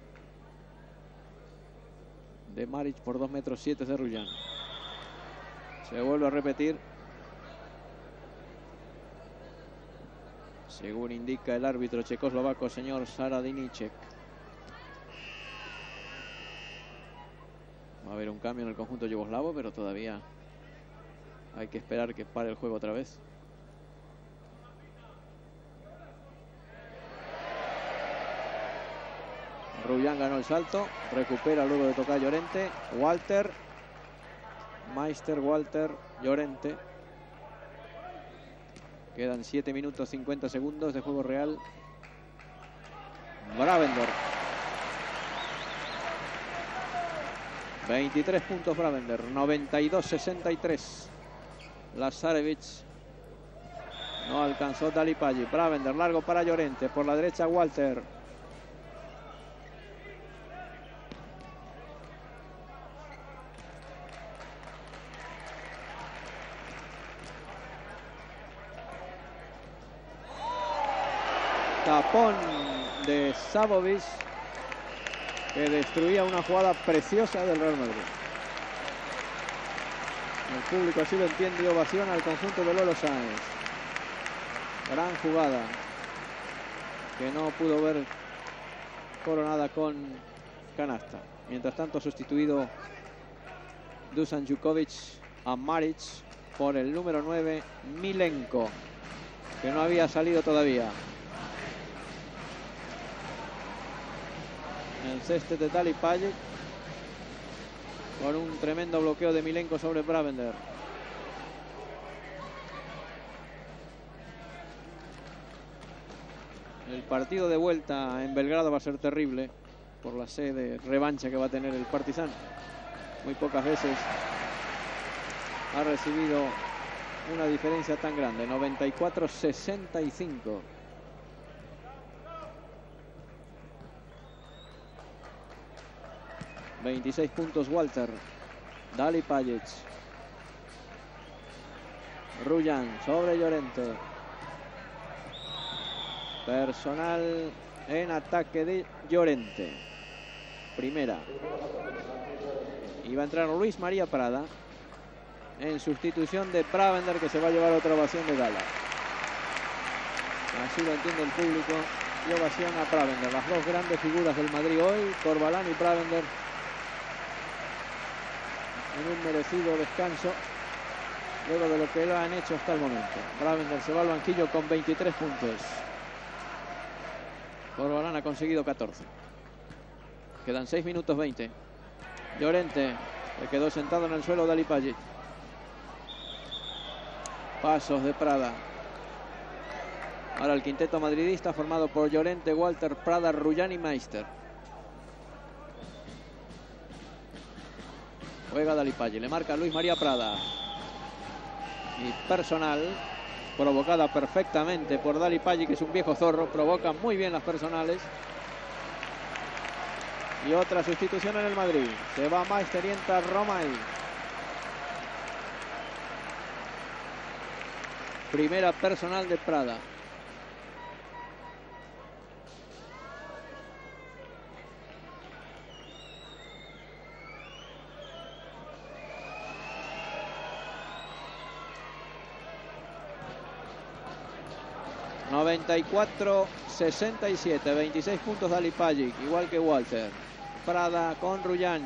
de Maric por 2 metros 7 de Ruyan. Se vuelve a repetir, según indica el árbitro checoslovaco, señor Saradiniček. Va a haber un cambio en el conjunto yugoslavo, pero todavía hay que esperar que pare el juego otra vez. Ruyan ganó el salto, recupera luego de tocar Llorente. Walter, Meister, Walter, Llorente. Quedan 7 minutos 50 segundos de juego real. Bravender. 23 puntos Bravender, 92-63. Lazarevic. No alcanzó Dali Pajic. Bravender largo para Llorente. Por la derecha Walter. Tapón de Savovic, que destruía una jugada preciosa del Real Madrid. El público así lo entiende y ovaciona al conjunto de Lolo Sáenz. Gran jugada que no pudo ver coronada con canasta. Mientras tanto, sustituido Dusan Jukovic a Maric por el número 9 Milenko, que no había salido todavía. El ceste de Dali Pajic con un tremendo bloqueo de Milenko sobre Bravender. El partido de vuelta en Belgrado va a ser terrible por la sede revancha que va a tener el Partizan. Muy pocas veces ha recibido una diferencia tan grande. 94-65. ...26 puntos Walter. Dali Pajic. Rullán sobre Llorente. Personal en ataque de Llorente. Primera. Y va a entrar Luis María Prada en sustitución de Pravender, que se va a llevar otra ovación de gala. Así lo entiende el público. Y ovación a Pravender. Las dos grandes figuras del Madrid hoy, Corbalán y Pravender, en un merecido descanso luego de lo que lo han hecho hasta el momento. Pravender se va al banquillo con 23 puntos. Corbalán ha conseguido 14. Quedan 6 minutos 20. Llorente le quedó sentado en el suelo Dali Pajic. Pasos de Prada. Ahora el quinteto madridista formado por Llorente, Walter, Prada, Rullán y Meister. Juega Dali Pajic, le marca Luis María Prada. Y personal, provocada perfectamente por Dali Pajic, que es un viejo zorro. Provoca muy bien las personales. Y otra sustitución en el Madrid. Se va Meister y entra Romay. Primera personal de Prada. ...94-67... ...26 puntos Dali Pajic... ...igual que Walter... ...Prada con Rullán...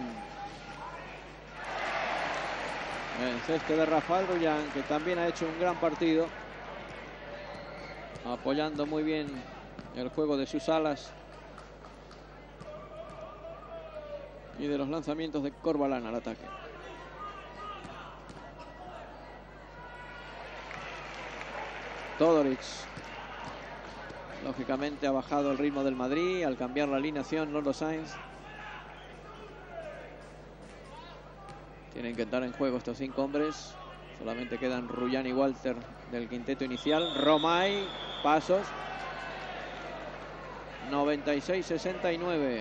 ...el cesto de Rafael Rullán... ...que también ha hecho un gran partido... ...apoyando muy bien... ...el juego de sus alas... ...y de los lanzamientos de Corbalán al ataque... Todoric... Lógicamente ha bajado el ritmo del Madrid al cambiar la alineación Lolo Sainz. Tienen que entrar en juego estos 5 hombres. Solamente quedan Rullán y Walter del quinteto inicial. Romay, pasos. 96-69.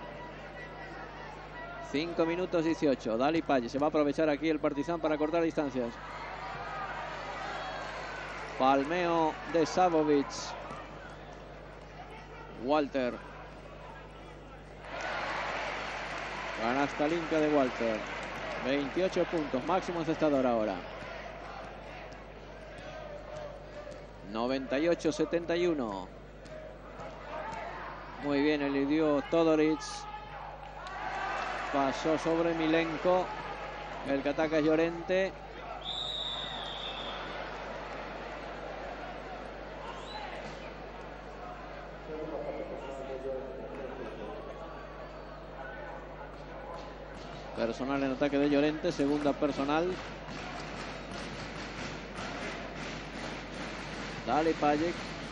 5 minutos 18. Dali Pajic. Se va a aprovechar aquí el Partizan para cortar distancias. Palmeo de Savovic. Walter. Canasta limpia de Walter. 28 puntos, máximo encestador ahora. 98-71. Muy bien, elidió Todoric. Pasó sobre Milenko. El que ataca es Llorente. Personal en ataque de Llorente, segunda personal. Dali Pajic.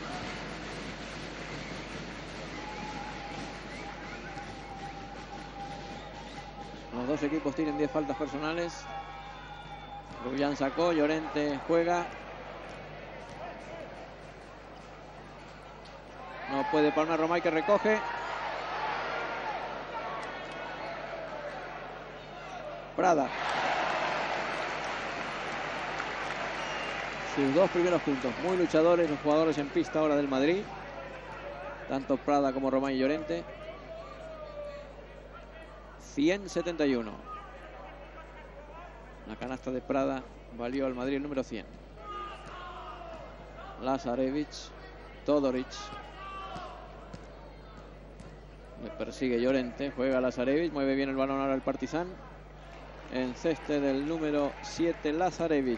Los dos equipos tienen 10 faltas personales. Rullán sacó, Llorente juega. No puede palmar Romay, que recoge. Prada. Sus 2 primeros puntos. Muy luchadores los jugadores en pista ahora del Madrid. Tanto Prada como Romay y Llorente. 171. La canasta de Prada valió al Madrid el número 100. Lazarevic. Todoric. Le persigue Llorente. Juega Lazarevic. Mueve bien el balón ahora el Partizan. En ceste del número 7, Lazarevic.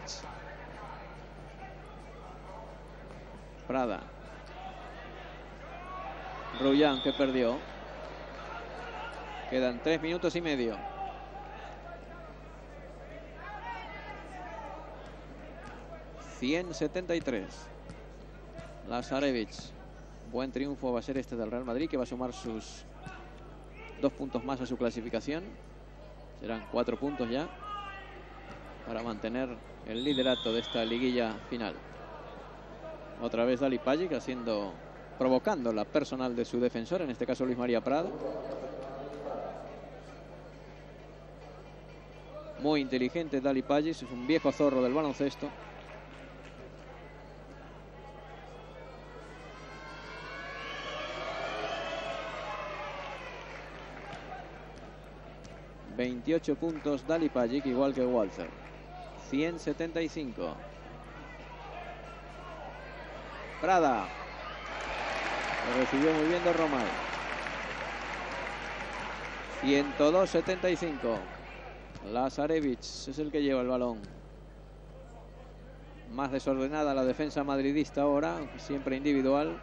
Prada. Rullán, que perdió. Quedan 3 minutos y medio. ...173... Lazarevic. Buen triunfo va a ser este del Real Madrid, que va a sumar sus 2 puntos más a su clasificación. Serán 4 puntos ya para mantener el liderato de esta liguilla final. Otra vez Dali Pajic provocando la personal de su defensor, en este caso Luis María Prada. Muy inteligente Dali Pajic, es un viejo zorro del baloncesto. 28 puntos Dali Pajic, igual que Walter. 175. Prada. Lo recibió muy bien de Romay. 102-75. Lazarevich es el que lleva el balón. Más desordenada la defensa madridista ahora, siempre individual.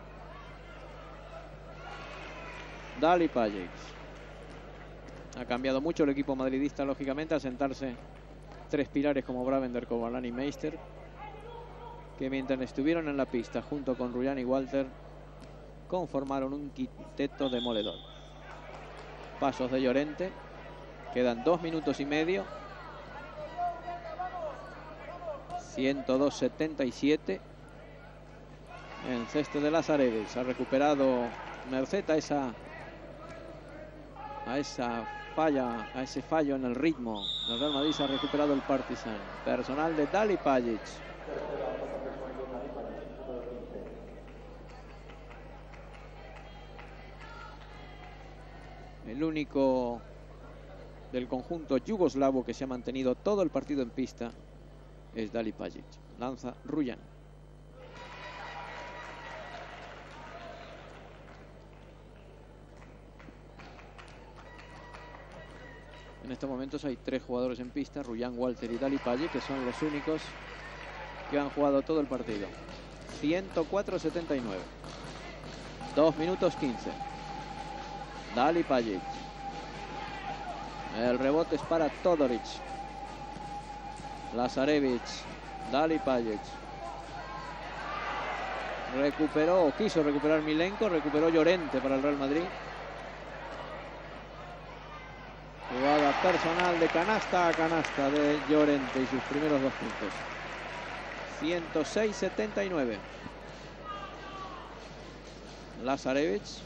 Dali Pajic. Ha cambiado mucho el equipo madridista, lógicamente, al sentarse tres pilares como Bravender, Corbalán y Meister, que mientras estuvieron en la pista junto con Rullán y Walter conformaron un quinteto demoledor. Pasos de Llorente. Quedan 2 minutos y medio. 102-77. En cesto de Lazarevich. Ha recuperado merced a ese fallo en el ritmo. El Real Madrid se ha recuperado el Partizan. Personal de Dali Pajic. El único del conjunto yugoslavo que se ha mantenido todo el partido en pista es Dali Pajic. Lanza Rullán. En estos momentos hay 3 jugadores en pista, Rullán, Walter y Dali Pajic, que son los únicos que han jugado todo el partido. 104-79. 2 minutos 15. Dali Pajic. El rebote es para Todoric. Lazarevich. Dali Pajic. Quiso recuperar Milenko, recuperó Llorente para el Real Madrid. Jugada personal de canasta a canasta de Llorente y sus primeros 2 puntos. 106-79. Lazarevich.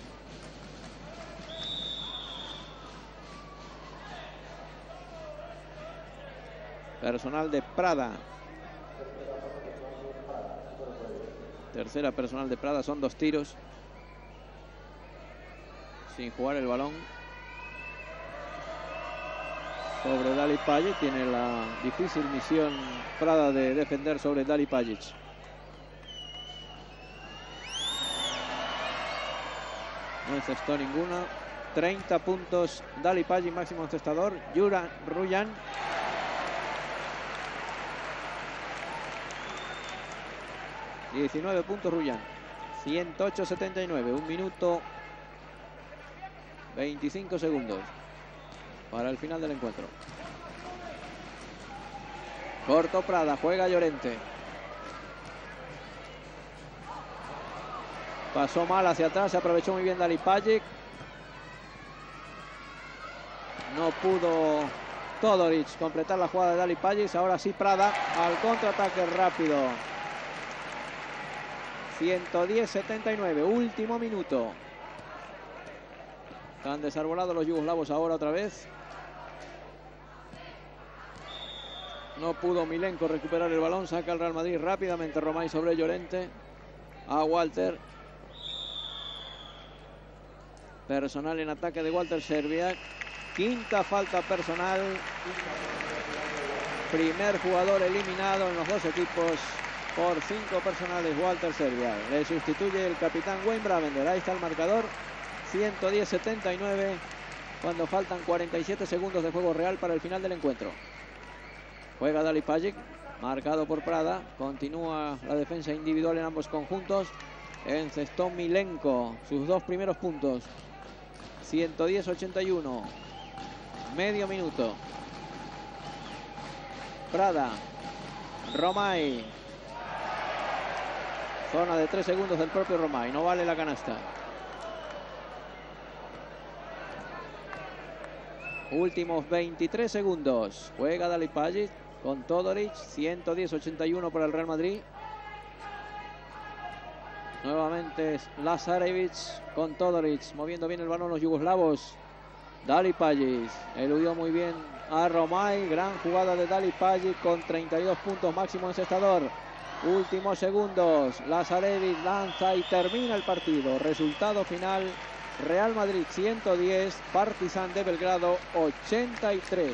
Personal de Prada. Tercera personal de Prada, son 2 tiros. Sin jugar el balón. Sobre Dali Pajic. Tiene la difícil misión Prada de defender sobre Dali Pajic. No encestó ninguno. 30 puntos Dali Pajic, máximo encestador. Rullán. ...19 puntos Rullán. 108-79. 1 minuto 25 segundos para el final del encuentro. Corto Prada, juega Llorente. Pasó mal hacia atrás, se aprovechó muy bien Dali Pajic. No pudo Todoric completar la jugada de Dali Pajic. Ahora sí Prada al contraataque rápido. 110-79, último minuto. Están desarbolados los yugoslavos ahora otra vez. No pudo Milenko recuperar el balón. Saca el Real Madrid rápidamente Romay sobre Llorente. A Walter. Personal en ataque de Walter Serviak. Quinta falta personal. Primer jugador eliminado en los 2 equipos por 5 personales. Walter Serviak. Le sustituye el capitán Wayne Bravender. Ahí está el marcador. 110-79 cuando faltan 47 segundos de juego real para el final del encuentro. Juega Dali Pajic, marcado por Prada. Continúa la defensa individual en ambos conjuntos. Encestó Milenko sus 2 primeros puntos. 110-81. Medio minuto. Prada. Romay. Zona de 3 segundos del propio Romay. No vale la canasta. Últimos 23 segundos. Juega Dali Pajic con Todoric. 110-81 para el Real Madrid. Nuevamente Lazarevich con Todoric. Moviendo bien el balón los yugoslavos. Dali Pajic. Eludió muy bien a Romay. Gran jugada de Dali Pajic con 32 puntos, máximo encestador. Últimos segundos. Lazarevich lanza y termina el partido. Resultado final Real Madrid 110, Partizan de Belgrado 83.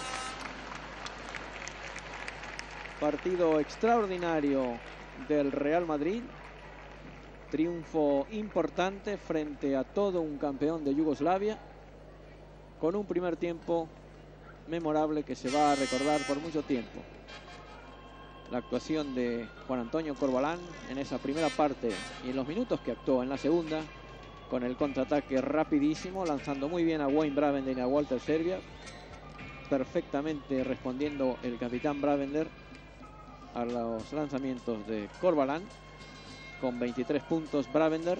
Partido extraordinario del Real Madrid. Triunfo importante frente a todo un campeón de Yugoslavia, con un primer tiempo memorable que se va a recordar por mucho tiempo. La actuación de Juan Antonio Corbalán en esa primera parte y en los minutos que actuó en la segunda, con el contraataque rapidísimo, lanzando muy bien a Wayne Bravender y a Walter Serbia, perfectamente respondiendo el capitán Bravender a los lanzamientos de Corbalán. Con 23 puntos Bravender.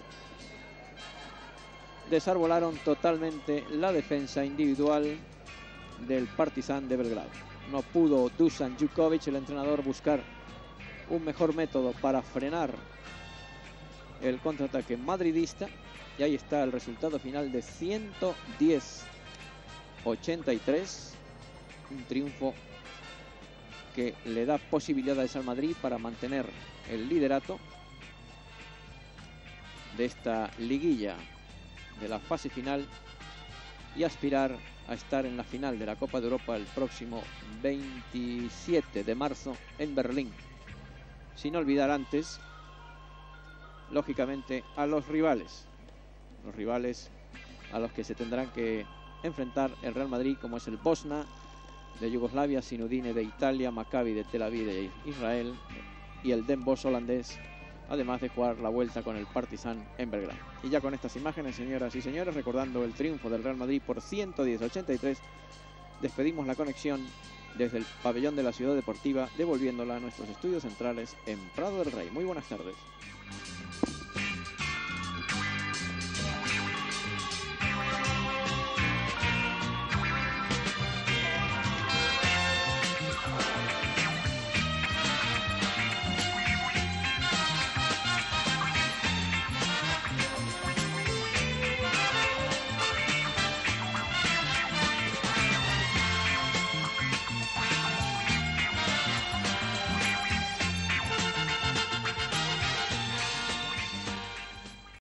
Desarbolaron totalmente la defensa individual del Partizan de Belgrado. No pudo Dusan Jukovic, el entrenador, buscar un mejor método para frenar el contraataque madridista. Y ahí está el resultado final de 110-83. Un triunfo que le da posibilidades al Madrid para mantener el liderato de esta liguilla de la fase final y aspirar a estar en la final de la Copa de Europa el próximo 27 de marzo en Berlín. Sin olvidar antes, lógicamente, a los rivales a los que se tendrán que enfrentar el Real Madrid, como es el Bosna de Yugoslavia, Sinudine de Italia, Maccabi de Tel Aviv de Israel y el Den Bosch holandés, además de jugar la vuelta con el Partizan en Belgrado. Y ya con estas imágenes, señoras y señores, recordando el triunfo del Real Madrid por 110-83, despedimos la conexión desde el pabellón de la Ciudad Deportiva, devolviéndola a nuestros estudios centrales en Prado del Rey. Muy buenas tardes.